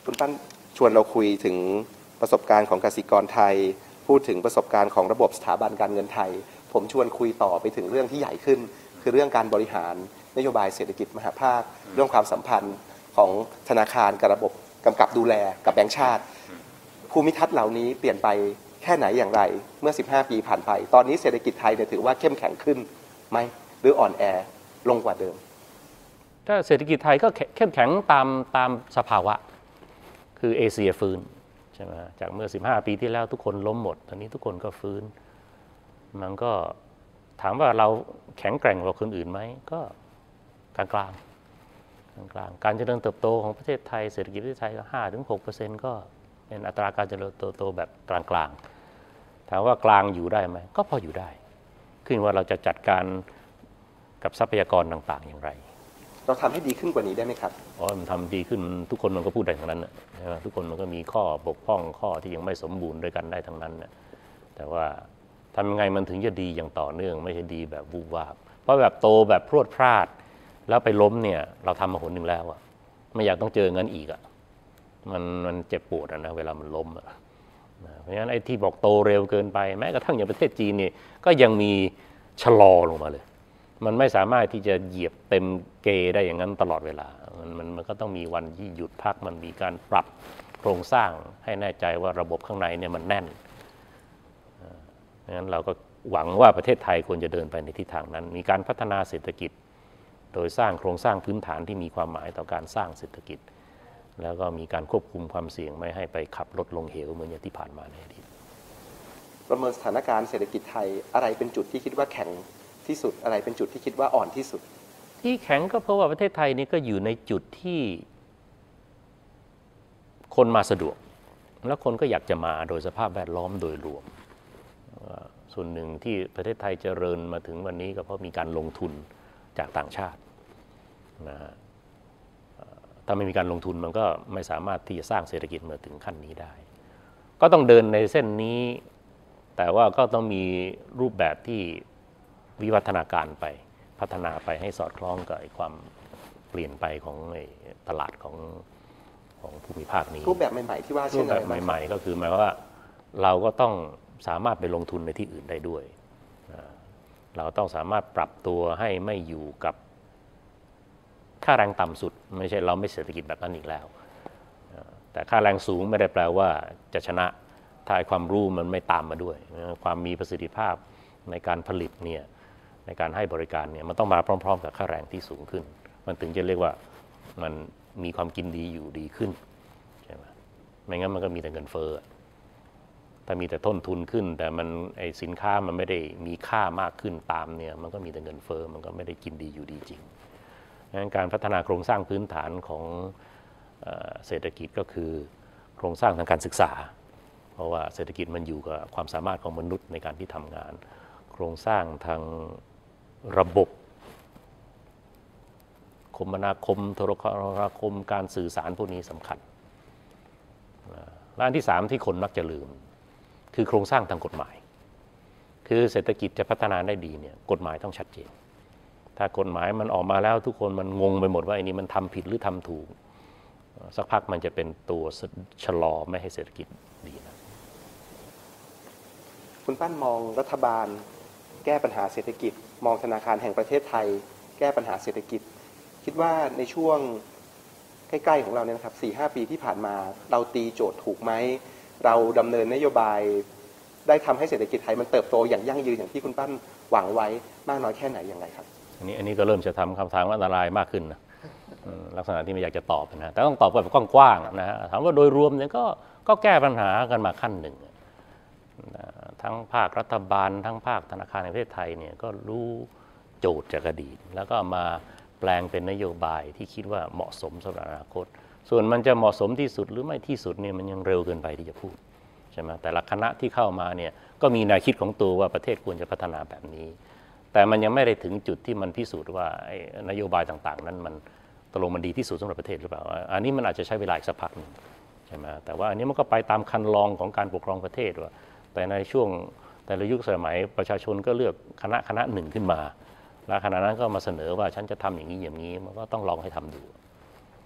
คุณปั้นชวนเราคุยถึงประสบการณ์ของกสิกรไทยพูดถึงประสบการณ์ของระบบสถาบันการเงินไทยผมชวนคุยต่อไปถึงเรื่องที่ใหญ่ขึ้นคือเรื่องการบริหารนโยบายเศรษฐกิจมหาภาคเรื่องความสัมพันธ์ของธนาคารกับระบบกำกับดูแลกับแบงก์ชาติภูมิทัศน์เหล่านี้เปลี่ยนไปแค่ไหนอย่างไรเมื่อ15 ปีผ่านไปตอนนี้เศรษฐกิจไทยถือว่าเข้มแข็งขึ้นไหมหรืออ่อนแอลงกว่าเดิมถ้าเศรษฐกิจไทยก็เข้มแข็งตามสภาวะคือเอเชียฟื้นใช่ไหมจากเมื่อ15 ปีที่แล้วทุกคนล้มหมดตอนนี้ทุกคนก็ฟื้นมันก็ถามว่าเราแข็งแกร่งกว่าคนอื่นไหมก็กลางการเจริญเติบโตของประเทศไทยเศรษฐกิจประเทศไทยก็ 5-6% ก็เป็นอัตราการเจริญเติบโตแบบกลางถามว่ากลางอยู่ได้ไหมก็พออยู่ได้ขึ้นว่าเราจะจัดการกับทรัพยากรต่างๆอย่างไรเราทำให้ดีขึ้นกว่านี้ได้ไหมครับมันทำดีขึ้นทุกคนมันก็พูดได้ทั้งนั้นใช่ไหมทุกคนมันก็มีข้อบกพร่องข้อที่ยังไม่สมบูรณ์ด้วยกันได้ทั้งนั้นแต่ว่าทำยังไงมันถึงจะดีอย่างต่อเนื่องไม่ใช่ดีแบบวูบวาบเพราะแบบโตแบบพรวดพลาดแล้วไปล้มเนี่ยเราทำมาหนหนึ่งแล้วไม่อยากต้องเจองั้นอีกมันเจ็บปวดนะเวลามันล้มเพราะฉะนั้นไอ้ที่บอกโตเร็วเกินไปแม้กระทั่งอย่างประเทศจีนนี่ก็ยังมีชะลอลงมาเลยมันไม่สามารถที่จะเหยียบเต็มเกได้อย่างนั้นตลอดเวลามันก็ต้องมีวันที่หยุดพักมันมีการปรับโครงสร้างให้แน่ใจว่าระบบข้างในเนี่ยมันแน่นงั้นเราก็หวังว่าประเทศไทยควรจะเดินไปในทิศทางนั้นมีการพัฒนาเศรษฐกิจโดยสร้างโครงสร้างพื้นฐานที่มีความหมายต่อการสร้างเศรษฐกิจแล้วก็มีการควบคุมความเสี่ยงไม่ให้ไปขับรถลงเหวเหมือนอย่างที่ผ่านมาในอดีตประเมินสถานการณ์เศรษฐกิจไทยอะไรเป็นจุดที่คิดว่าแข็งที่สุดอะไรเป็นจุดที่คิดว่าอ่อนที่สุดที่แข็งก็เพราะว่าประเทศไทยนี่ก็อยู่ในจุดที่คนมาสะดวกแล้วคนก็อยากจะมาโดยสภาพแวดล้อมโดยรวมส่วนหนึ่งที่ประเทศไทยเจริญมาถึงวันนี้ก็เพราะมีการลงทุนจากต่างชาตินะฮะถ้าไม่มีการลงทุนมันก็ไม่สามารถที่จะสร้างเศรษฐกิจมาถึงขั้นนี้ได้ก็ต้องเดินในเส้นนี้แต่ว่าก็ต้องมีรูปแบบที่วิวัฒนาการไปพัฒนาไปให้สอดคล้องกับความเปลี่ยนไปของตลาดของภูมิภาคนี้รูปแบบใหม่ๆที่ว่าเช่นอะไรรูปแบบใหม่ๆก็คือหมายว่าเราก็ต้องสามารถไปลงทุนในที่อื่นได้ด้วยเราต้องสามารถปรับตัวให้ไม่อยู่กับค่าแรงต่ำสุดไม่ใช่เราไม่เศรษฐกิจแบบนั้นอีกแล้วแต่ค่าแรงสูงไม่ได้แปลว่าจะชนะถ้าความรู้มันไม่ตามมาด้วยความมีประสิทธิภาพในการผลิตเนี่ยในการให้บริการเนี่ยมันต้องมาพร้อมๆกับค่าแรงที่สูงขึ้นมันถึงจะเรียกว่ามันมีความกินดีอยู่ดีขึ้นใช่ไหมไม่งั้นมันก็มีแต่เงินเฟ้อถ้ามีแต่ต้นทุนขึ้นแต่มันไอสินค้ามันไม่ได้มีค่ามากขึ้นตามเนี่ยมันก็มีแต่เงินเฟ้อมันก็ไม่ได้กินดีอยู่ดีจริงงั้นการพัฒนาโครงสร้างพื้นฐานของเศรษฐกิจก็คือโครงสร้างทางการศึกษาเพราะว่าเศรษฐกิจมันอยู่กับความสามารถของมนุษย์ในการที่ทำงานโครงสร้างทางระบบคมนาคมโทรคมการสื่อสารพวกนี้สำคัญและอันที่3ที่คนมักจะลืมคือโครงสร้างทางกฎหมายคือเศรษฐกิจจะพัฒนาได้ดีเนี่ยกฎหมายต้องชัดเจนถ้ากฎหมายมันออกมาแล้วทุกคนมันงงไปหมดว่าไอ้นี่มันทำผิดหรือทำถูกสักพักมันจะเป็นตัวชะลอไม่ให้เศรษฐกิจดีนะคุณปั้นมองรัฐบาลแก้ปัญหาเศรษฐกิจมองธนาคารแห่งประเทศไทยแก้ปัญหาเศรษฐกิจคิดว่าในช่วงใกล้ๆของเราเนี่ยนะครับ 4-5 ปีที่ผ่านมาเราตีโจทย์ถูกไหมเราดำเนินนโยบายได้ทำให้เศรษฐกิจไทยมันเติบโตอย่างยั่งยืนอย่างที่คุณปั้นหวังไว้มากน้อยแค่ไหนอย่างไรครับอันนี้ก็เริ่มจะทำคำถามอันตรายมากขึ้นนะลักษณะที่ไม่อยากจะตอบนะแต่ต้องตอบแบบกว้างๆนะฮะถามว่าโดยรวมเนี่ยก็แก้ปัญหากันมาขั้นหนึ่งทั้งภาครัฐบาลทั้งภาคธนาคารแห่งประเทศไทยเนี่ยก็รู้โจทย์จากอดีตแล้วก็มาแปลงเป็นนโยบายที่คิดว่าเหมาะสมสำหรับอนาคตส่วนมันจะเหมาะสมที่สุดหรือไม่ที่สุดเนี่ยมันยังเร็วเกินไปที่จะพูดใช่ไหมแต่ละคณะที่เข้ามาเนี่ยก็มีแนวคิดของตัวว่าประเทศควรจะพัฒนาแบบนี้แต่มันยังไม่ได้ถึงจุดที่มันพิสูจน์ว่านโยบายต่างๆนั้นมันตกลงมันดีที่สุดสำหรับประเทศหรือเปล่าอันนี้มันอาจจะใช้เวลาอีกสักพักนึงใช่ไหมแต่ว่าอันนี้มันก็ไปตามคันลองของการปกครองประเทศว่าแต่ในช่วงแต่ละยุคสมัยประชาชนก็เลือกคณะหนึ่งขึ้นมาแล้วคณะนั้นก็มาเสนอว่าฉันจะทำอย่างนี้อย่างนี้มันก็ต้องลองให้ทำดู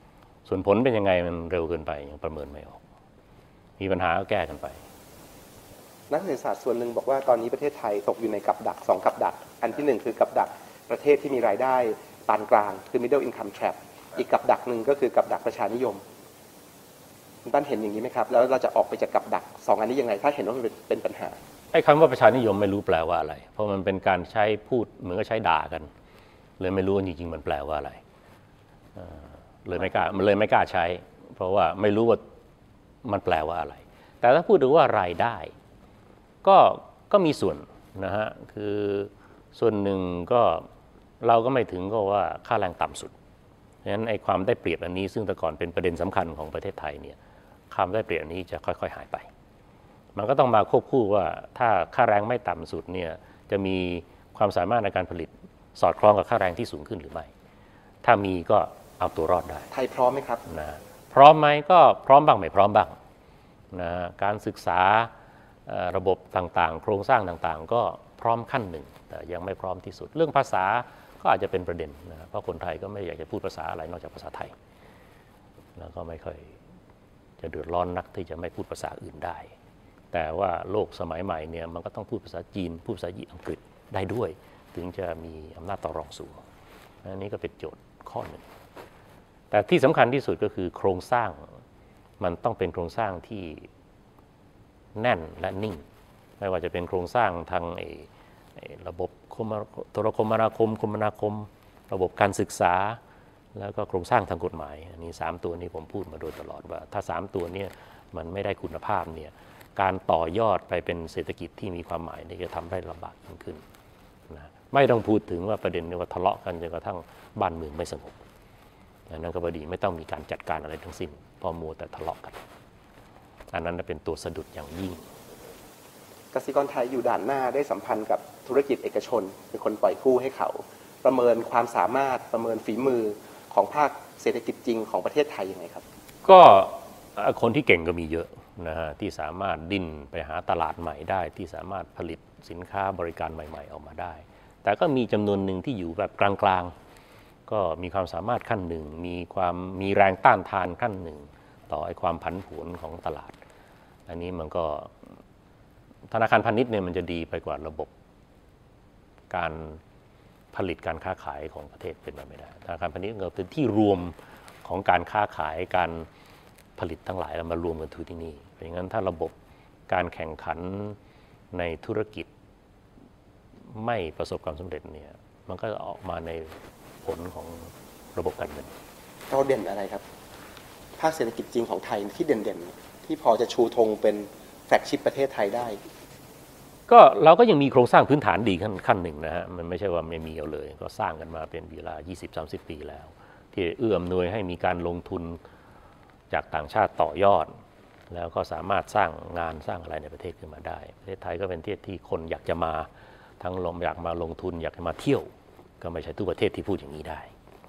ส่วนผลเป็นยังไงมันเร็วเกินไปยังประเมินไม่ออกมีปัญหาก็แก้กันไปนักเศรษฐศาสตร์ส่วนหนึ่งบอกว่าตอนนี้ประเทศไทยตกอยู่ในกับดัก2กับดักอันที่1คือกับดักประเทศที่มีรายได้ปานกลางคือ middle income trap อีกกับดักหนึ่งก็คือกับดักประชานิยมคุณตั้นเห็นอย่างนี้ไหมครับแล้วเราจะออกไปจากกับดัก2อันนี้ยังไงถ้าเห็นว่ามันเป็นปัญหาไอ้คำว่าประชานิยมไม่รู้แปลว่าอะไรเพราะมันเป็นการใช้พูดเหมือนกับใช้ด่ากันเลยไม่รู้จริงๆมันแปลว่าอะไรเลยไม่กล้าใช้ เพราะว่าไม่รู้ว่ามันแปลว่าอะไรแต่ถ้าพูดถึงว่ารายได้ก็มีส่วนนะฮะคือส่วนหนึ่งก็เราก็ไม่ถึงก็ว่าค่าแรงต่ำสุดเพราะฉะนั้นไอ้ความได้เปรียบอันนี้ซึ่งแต่ก่อนเป็นประเด็นสำคัญของประเทศไทยเนี่ยความได้เปรียบอันนี้จะค่อยๆหายไปมันก็ต้องมาควบคู่ว่าถ้าค่าแรงไม่ต่ำสุดเนี่ยจะมีความสามารถในการผลิตสอดคล้องกับค่าแรงที่สูงขึ้นหรือไม่ถ้ามีก็เอาตัวรอดได้ไทยพร้อมไหมครับนะพร้อมไหมก็พร้อมบ้างไม่พร้อมบ้างนะการศึกษาระบบต่างๆโครงสร้างต่างๆก็พร้อมขั้นหนึ่งแต่ยังไม่พร้อมที่สุดเรื่องภาษาก็อาจจะเป็นประเด็นนะเพราะคนไทยก็ไม่อยากจะพูดภาษาอะไรนอกจากภาษาไทยแล้วก็ไม่ค่อยจะเดือดร้อนนักที่จะไม่พูดภาษาอื่นได้แต่ว่าโลกสมัยใหม่เนี่ยมันก็ต้องพูดภาษาจีนพูดภาษาอังกฤษได้ด้วยถึงจะมีอำนาจต่อรองสูงอันนี้ก็เป็นโจทย์ข้อหนึ่งแต่ที่สำคัญที่สุดก็คือโครงสร้างมันต้องเป็นโครงสร้างที่แน่นและนิ่งไม่ว่าจะเป็นโครงสร้างทางระบบโทรคมนาคมระบบการศึกษาแล้วก็โครงสร้างทางกฎหมายอันนี้3ตัวนี้ผมพูดมาโดยตลอดว่าถ้า3ตัวนี้มันไม่ได้คุณภาพเนี่ยการต่อยอดไปเป็นเศรษฐกิจที่มีความหมายนี่จะทำได้ลำบากยิ่งขึ้นนะไม่ต้องพูดถึงว่าประเด็นว่าทะเลาะกันจนกระทั่งบ้านเมืองไม่สงบนั่นก็พอดีไม่ต้องมีการจัดการอะไรทั้งสิ้นพอมัวแต่ทะเลาะกันอันนั้นเป็นตัวสะดุดอย่างยิ่งกสิกรไทยอยู่ด่านหน้าได้สัมพันธ์กับธุรกิจเอกชนเป็นคนปล่อยกู้ให้เขาประเมินความสามารถประเมินฝีมือของภาคเศรษฐกิจจริงของประเทศไทยยังไงครับก็คนที่เก่งก็มีเยอะนะฮะที่สามารถดิ้นไปหาตลาดใหม่ได้ที่สามารถผลิตสินค้าบริการใหม่ๆออกมาได้แต่ก็มีจำนวนหนึ่งที่อยู่แบบกลางๆก็มีความสามารถขั้นหนึ่งมีแรงต้านทานขั้นหนึ่งต่อไอ้ความผันผวนของตลาดอันนี้มันก็ธนาคารพาณิชย์เนี่ยมันจะดีไปกว่าระบบการผลิตการค้าขายของประเทศเป็นไปไม่ได้ธนาคารพาณิชย์ก็เป็นที่รวมของการค้าขายการผลิตทั้งหลายแล้วมารวมกันที่นี่เพราะงั้นถ้าระบบการแข่งขันในธุรกิจไม่ประสบความสำเร็จเนี่ยมันก็ออกมาในผลของระบบการเงินเราเด่นอะไรครับภาคเศรษฐกิจจริงของไทยที่เด่นๆที่พอจะชูธงเป็นแฟลกชิพประเทศไทยได้ก็เราก็ยังมีโครงสร้างพื้นฐานดีขั้นหนึ่งนะฮะมันไม่ใช่ว่าไม่มีเอาเลยก็สร้างกันมาเป็นเวลา 20-30 ปีแล้วที่เอื้ออำนวยให้มีการลงทุนจากต่างชาติต่อยอดแล้วก็สามารถสร้างงานสร้างอะไรในประเทศขึ้นมาได้ประเทศไทยก็เป็นประเทศที่คนอยากจะมาทั้งอยากมาลงทุนอยากจะมาเที่ยวก็ไม่ใช่ทุกประเทศที่พูดอย่างนี้ได้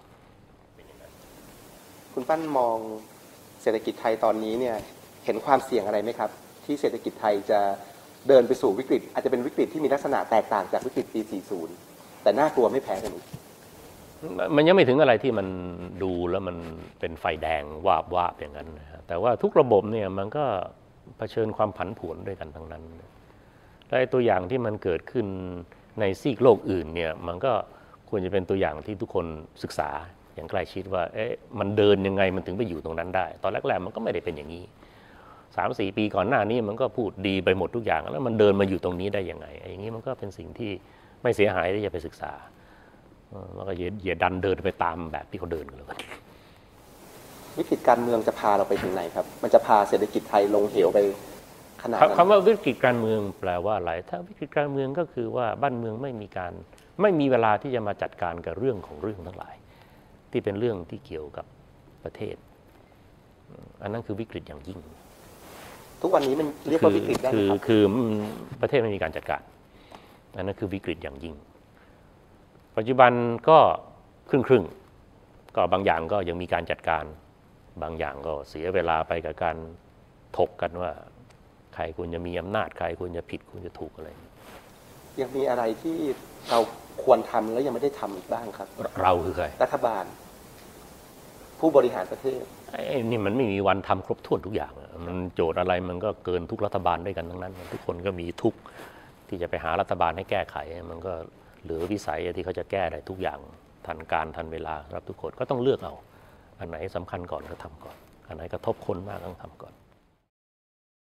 คุณปั้นมองเศรษฐกิจไทยตอนนี้เนี่ยเห็นความเสี่ยงอะไรไหมครับที่เศรษฐกิจไทยจะเดินไปสู่วิกฤตอาจจะเป็นวิกฤตที่มีลักษณะแตกต่างจากวิกฤตปี 40 แต่น่ากลัวไม่แพ้กันอีกมันยังไม่ถึงอะไรที่มันดูแล้วมันเป็นไฟแดงวาบอย่างนั้นนะแต่ว่าทุกระบบเนี่ยมันก็เผชิญความผันผวนด้วยกันทั้งนั้นและตัวอย่างที่มันเกิดขึ้นในซีกโลกอื่นเนี่ยมันก็ควรจะเป็นตัวอย่างที่ทุกคนศึกษาอย่างใกล้ชิดว่ามันเดินยังไงมันถึงไปอยู่ตรงนั้นได้ตอนแรกๆมันก็ไม่ได้เป็นอย่างนี้ 3-4 ปีก่อนหน้านี้มันก็พูดดีไปหมดทุกอย่างแล้วมันเดินมาอยู่ตรงนี้ได้ยังไงอย่างนี้มันก็เป็นสิ่งที่ไม่เสียหายที่จะไปศึกษาแล้วก็อย่าดันเดินไปตามแบบที่เขาเดินกันเลยวิกฤตการเมืองจะพาเราไปถึงไหนครับมันจะพาเศรษฐกิจไทยลงเหวไปขนาดนั้นคำว่าวิกฤตการเมืองแปลว่าอะไรถ้าวิกฤตการเมืองก็คือว่าบ้านเมืองไม่มีเวลาที่จะมาจัดการกับเรื่องทั้งหลายที่เป็นเรื่องที่เกี่ยวกับประเทศอันนั้นคือวิกฤตอย่างยิ่งทุกวันนี้มันเรียกว่าวิกฤตได้ไหมครับคือประเทศไม่มีการจัดการอันนั้นคือวิกฤตอย่างยิ่งปัจจุบันก็ครึ่งก็บางอย่างก็ยังมีการจัดการบางอย่างก็เสียเวลาไปกับการถกกันว่าใครควรจะมีอำนาจใครควรจะผิดควรจะถูกอะไรยังมีอะไรที่เราควรทำแล้วยังไม่ได้ทำบ้างครับเราคือใครรัฐบาลผู้บริหารประเทศไอ้นี่มันไม่มีวันทำครบถ้วนทุกอย่างอะมันโจทย์อะไรมันก็เกินทุกรัฐบาลด้วยกันทั้งนั้นทุกคนก็มีทุกข์ที่จะไปหารัฐบาลให้แก้ไขมันก็เหลือวิสัยที่เขาจะแก้ได้ทุกอย่างทันการทันเวลาครับทุกคนก็ต้องเลือกเอาอันไหนสำคัญก่อนก็ทำก่อนอันไหนกระทบคนมากก็ต้องทำก่อน